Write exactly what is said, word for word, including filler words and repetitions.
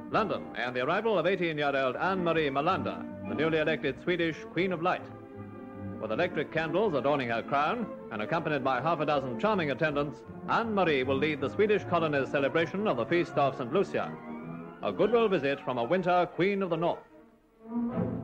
London, and the arrival of eighteen-year-old Ann-Marie Melander, the newly elected Swedish Queen of Light. With electric candles adorning her crown, and accompanied by half a dozen charming attendants, Ann-Marie will lead the Swedish colony's celebration of the feast of Saint Lucia, a goodwill visit from a winter Queen of the North.